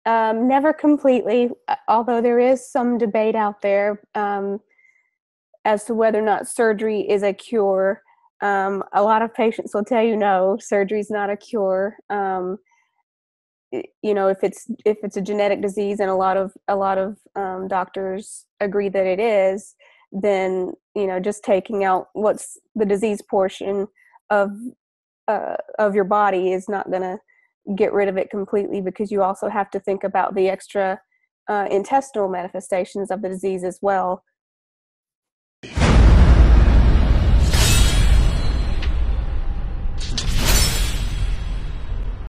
Never completely, although there is some debate out there as to whether or not surgery is a cure. A lot of patients will tell you no, surgery is not a cure. If it's a genetic disease, and a lot of doctors agree that it is, then just taking out what's the disease portion of your body is not going to get rid of it completely, because you also have to think about the extra intestinal manifestations of the disease as well.